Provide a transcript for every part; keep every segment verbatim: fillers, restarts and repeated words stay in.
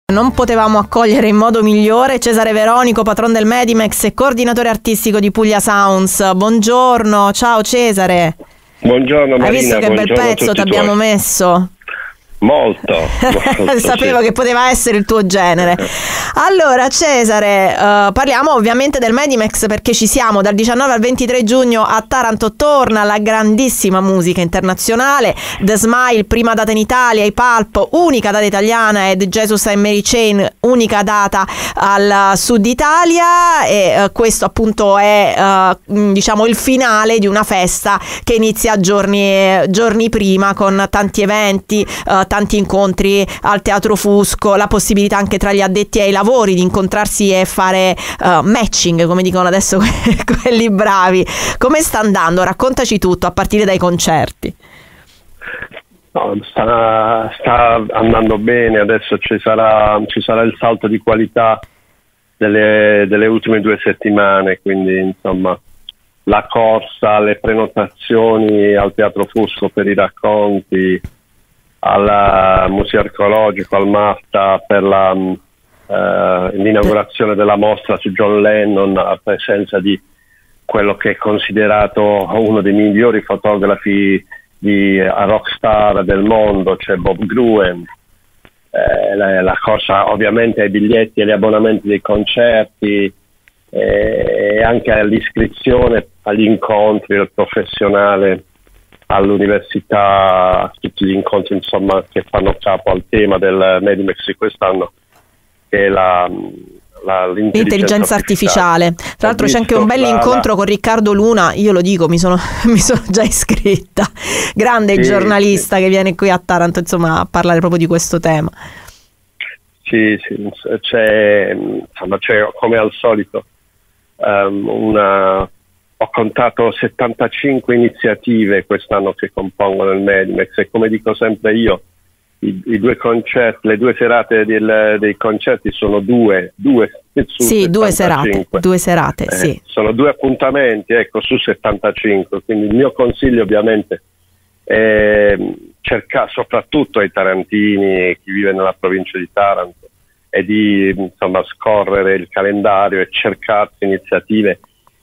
Non potevamo accogliere in modo migliore Cesare Veronico, patron del Medimex e coordinatore artistico di Puglia Sounds. Buongiorno, ciao Cesare. Buongiorno Marina. Hai visto che bel pezzo ti abbiamo messo? Molto, molto sapevo sì. che poteva essere il tuo genere. Allora Cesare, uh, parliamo ovviamente del Medimex perché ci siamo dal diciannove al ventitré giugno a Taranto. Torna la grandissima musica internazionale. The Smile, prima data in Italia, i Pulp, unica data italiana, ed Jesus and Mary Chain, unica data al sud Italia, e uh, questo appunto è uh, diciamo il finale di una festa che inizia giorni, giorni prima, con tanti eventi, uh, tanti incontri al Teatro Fusco, la possibilità anche tra gli addetti ai lavori di incontrarsi e fare uh, matching, come dicono adesso quelli bravi. Come sta andando? Raccontaci tutto, a partire dai concerti. No, sta, sta andando bene, adesso ci sarà, ci sarà il salto di qualità delle, delle ultime due settimane, quindi insomma la corsa, le prenotazioni al Teatro Fusco per i racconti, al Museo Archeologico, al MAFTA per la, uh, l'inaugurazione della mostra su John Lennon, a presenza di quello che è considerato uno dei migliori fotografi di uh, rockstar del mondo, cioè Bob Gruen. Eh, la, la corsa ovviamente ai biglietti e agli abbonamenti dei concerti, eh, e anche all'iscrizione agli incontri del professionale all'università, tutti gli incontri insomma che fanno capo al tema del Medimex di quest'anno, che è la, la l'intelligenza, l'intelligenza artificiale. artificiale. Tra l'altro c'è anche un bel la, incontro la... con Riccardo Luna, io lo dico, mi sono, mi sono già iscritta, grande sì, giornalista sì. che viene qui a Taranto insomma a parlare proprio di questo tema. Sì, sì, c'è, insomma, c'è come al solito um, una... Ho contato settantacinque iniziative quest'anno che compongono il Medimex, e come dico sempre io, i, i due concerti, le due serate del, dei concerti sono due, due su sì, due serate, settantacinque. due serate, eh, sì. Sono due appuntamenti, ecco, su settantacinque, quindi il mio consiglio ovviamente è cercare, soprattutto ai tarantini e chi vive nella provincia di Taranto, è di insomma scorrere il calendario e cercarsi iniziative.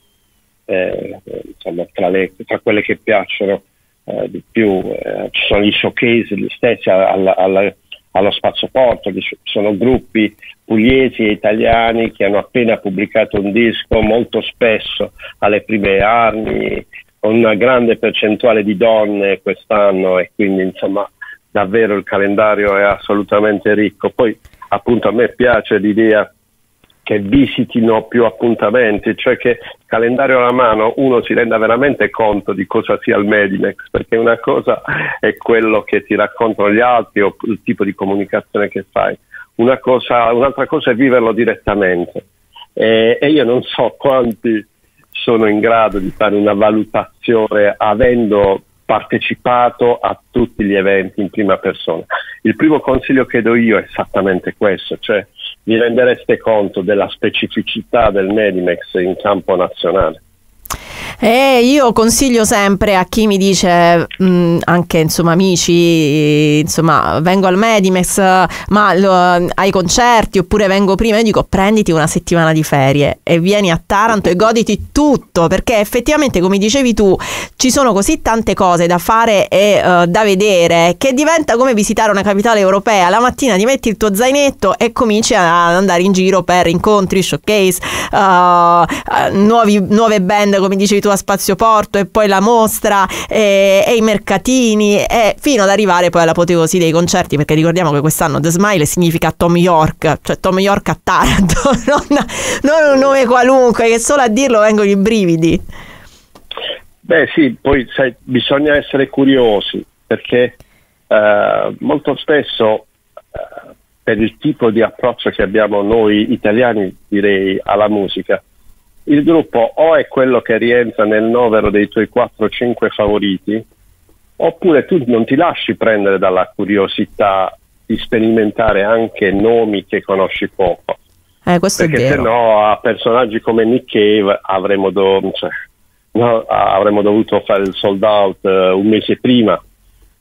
Eh, insomma, tra, le, tra quelle che piacciono eh, di più, eh, ci sono gli showcase gli stessi alla, alla, allo Spazio Porto, ci sono gruppi pugliesi e italiani che hanno appena pubblicato un disco, molto spesso alle prime armi, con una grande percentuale di donne quest'anno, e quindi insomma davvero il calendario è assolutamente ricco. Poi appunto a me piace l'idea che visitino più appuntamenti, cioè che calendario alla mano uno si renda veramente conto di cosa sia il Medimex, perché una cosa è quello che ti raccontano gli altri o il tipo di comunicazione che fai, una cosa, un'altra cosa è viverlo direttamente, e, e io non so quanti sono in grado di fare una valutazione avendo partecipato a tutti gli eventi in prima persona. Il primo consiglio che do io è esattamente questo, cioè vi rendereste conto della specificità del Medimex in campo nazionale. Eh, io consiglio sempre a chi mi dice, mh, anche insomma amici, insomma vengo al Medimex ma lo, ai concerti, oppure vengo prima, io dico prenditi una settimana di ferie e vieni a Taranto e goditi tutto, perché effettivamente come dicevi tu ci sono così tante cose da fare e uh, da vedere che diventa come visitare una capitale europea. La mattina ti metti il tuo zainetto e cominci ad andare in giro per incontri, showcase, uh, uh, nuovi, nuove band come dicevi tu a Spazio Porto, e poi la mostra e, e i mercatini, e fino ad arrivare poi all'apoteosi dei concerti, perché ricordiamo che quest'anno The Smile significa Tom York, cioè Tom York a Taranto, non, non un nome qualunque che solo a dirlo vengono i brividi. Beh sì, poi sai, bisogna essere curiosi, perché eh, molto spesso eh, per il tipo di approccio che abbiamo noi italiani, direi, alla musica, il gruppo o è quello che rientra nel novero dei tuoi quattro cinque favoriti, oppure tu non ti lasci prendere dalla curiosità di sperimentare anche nomi che conosci poco. Eh, questo perché è vero. se no a personaggi come Nick Cave avremmo, do- cioè, no, avremmo dovuto fare il sold out uh, un mese prima,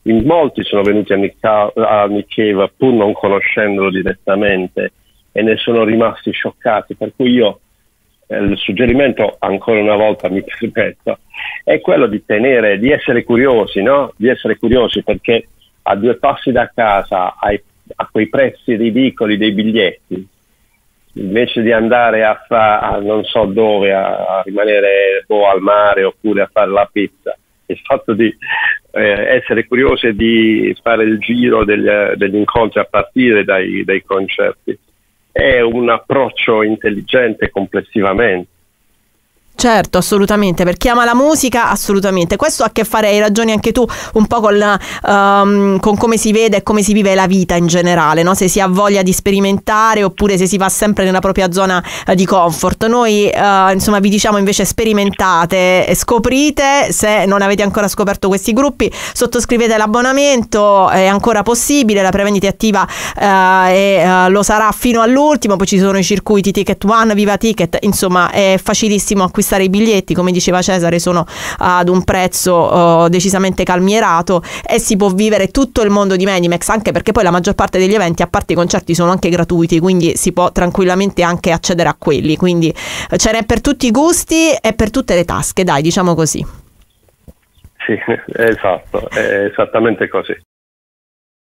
in molti sono venuti a Nick, a Nick Cave pur non conoscendolo direttamente e ne sono rimasti scioccati, per cui io eh, il suggerimento, ancora una volta mi ripeto, è quello di tenere, di essere curiosi, no? Di essere curiosi, perché a due passi da casa, ai, a quei prezzi ridicoli dei biglietti, invece di andare a, fa, a non so dove, a, a rimanere boh, al mare oppure a fare la pizza, il fatto di eh, essere curiosi e di fare il giro degli, degli incontri a partire dai, dai concerti è un approccio intelligente complessivamente. Certo, assolutamente, per chi ama la musica, assolutamente. Questo ha a che fare, hai ragione anche tu, un po' con, um, con come si vede e come si vive la vita in generale, no? Se si ha voglia di sperimentare oppure se si va sempre nella propria zona uh, di comfort. Noi uh, insomma vi diciamo invece sperimentate e scoprite. Se non avete ancora scoperto questi gruppi, sottoscrivete l'abbonamento, è ancora possibile, la prevendita è attiva uh, e uh, lo sarà fino all'ultimo. Poi ci sono i circuiti Ticket One, Viva Ticket, insomma è facilissimo acquistare i biglietti, come diceva Cesare, sono ad un prezzo uh, decisamente calmierato e si può vivere tutto il mondo di Medimex, anche perché poi la maggior parte degli eventi, a parte i concerti, sono anche gratuiti, quindi si può tranquillamente anche accedere a quelli, quindi ce n'è per tutti i gusti e per tutte le tasche, dai, diciamo così. Sì, esatto, è esattamente così.